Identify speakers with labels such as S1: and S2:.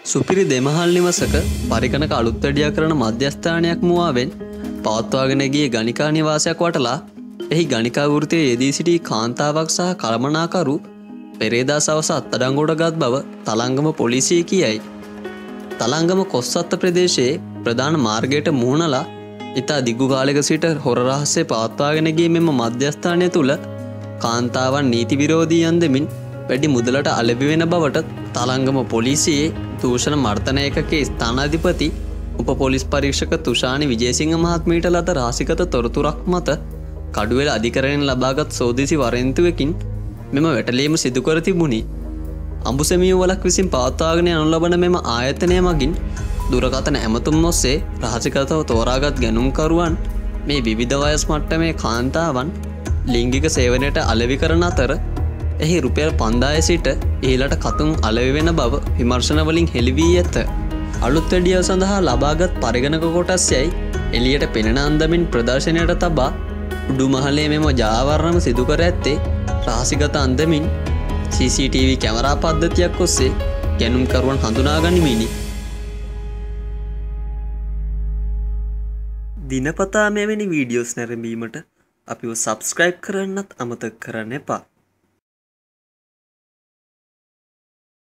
S1: සුපිරි දෙමහල් නිවසක පරිගණක අලුත් වැඩියා කරන මධ්‍යස්ථානයක් මුවාවෙන් පවත්වාගෙන ගිය ගණිකා නිවාසයක් වටලා එහි ගණිකා වෘත්තියේ යෙදී සිටි කාන්තාවක් සහ කළමනාකරු පෙරේදා සවස අත්අඩංගුවට ගත් බව තලංගම පොලිසිය කියයි. තලංගම කොස්සත්ත ප්‍රදේශයේ ප්‍රධාන මාර්ගයට මුහුණලා ඉතා දිගු කාලයක සිට හොර රහස්‍ය පවත්වාගෙන ගිය මෙම මධ්‍යස්ථානය තුල කාන්තාවන් නීති විරෝධී යන්දමින් වැඩි මුදලට අලෙවි වෙන බවට තලංගම පොලිසියේ දූෂණ මර්ධන ඒකකයේ ස්ථානාධිපති උප පොලිස් පරීක්ෂක තුෂානි විජේසිංහ මහත්මියට ලද රහසිගත තොරතුරක් මත කඩුවෙල අධිකරණයෙන් ලබාගත් සෝදිසි වරෙන්තුවකින් මෙම වැටලීම සිදු කර තිබුණි. අඹුසැමියුවලක් විසින් පවත්වාගෙන යනු ලබන මෙම ආයතනය මගින් දුරකථන ඇමතුම් ඔස්සේ රහසිගතව තෝරාගත් ගැනුම්කරුවන් මේ විවිධ වයස් මට්ටමේ කාන්තාවන් ලිංගික සේවනයට අලෙවි කරන අතර එහි රුපියල් 5000 සිට ඉහළට කතුන් අලෙවි වෙන බව විමර්ශන වලින් හෙළි වී ඇත. අලුත් වැඩියා සඳහා ලබාගත් පරිගණක කොටස් යයි එළියට පෙනෙන අන්දමින් ප්‍රදර්ශනයට තබා උඩුමහලේ මෙම ජාවාරණම සිදු කර ඇත්තේ රහසිගත අන්දමින් CCTV කැමරා පද්ධතියක් ඔස්සේ ගැනුම්කරුවන් හඳුනා ගනිමිනි. දිනපතා මෙවැනි වීඩියෝස් නැරඹීමට අපිව සබ්ස්ක්‍රයිබ් කරන්නත් අමතක කරන්න එපා.